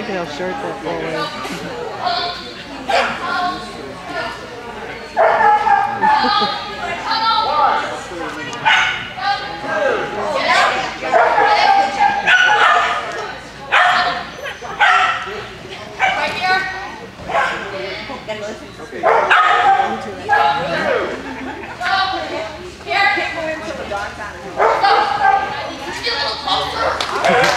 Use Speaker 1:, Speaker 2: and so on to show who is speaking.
Speaker 1: Look at how short that ball
Speaker 2: Here. Can't go into the dark side. Just get a little closer.